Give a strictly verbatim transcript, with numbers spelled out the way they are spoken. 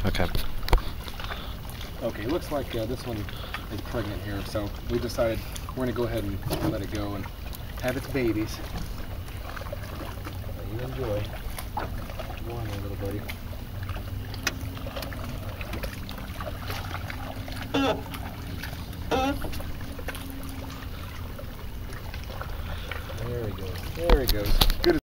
Okay. Okay, looks like uh, this one is pregnant here, so we decided we're going to go ahead and let it go and have its babies. You enjoy. Go on there, little buddy. There he goes. There he goes. Good.